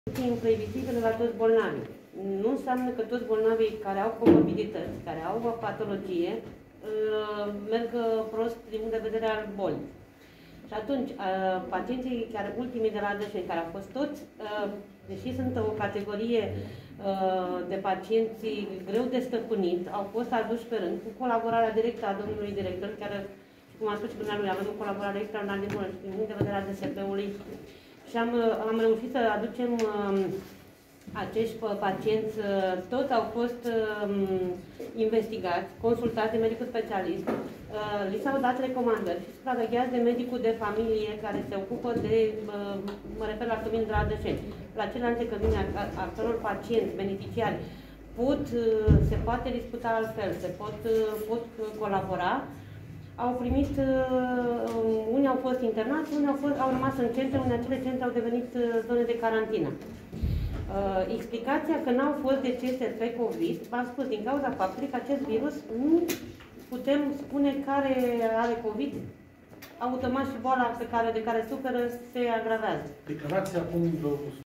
Imprevizibile la toți bolnavii. Nu înseamnă că toți bolnavii care au comorbidități, care au o patologie, merg prost din punct de vedere al bolii. Și atunci, pacienții, chiar ultimii de la Dășeni, care au fost toți, deși sunt o categorie de pacienți greu de stăpânit, au fost aduși pe rând cu colaborarea directă a domnului director, chiar cum a spus și dumneavoastră, avem o colaborare extraordinar de bună din punct de vedere al DSP-ului. Și am reușit să aducem acești pacienți, toți au fost investigați, consultați de medicul specialist, li s-au dat recomandări și supravegheați de medicul de familie care se ocupă de, mă refer la Cămin de la Dășeni, la celelalte cămini a căror pacienți, beneficiari, se poate discuta altfel, pot colabora. Au primit, unii au fost internați, unii au rămas în centre, unii acele centre au devenit zone de carantină. Explicația că n-au fost decese pe COVID, v-am spus, din cauza faptului că acest virus nu putem spune care are COVID, automat și boala de care suferă se agravează. Declarația acum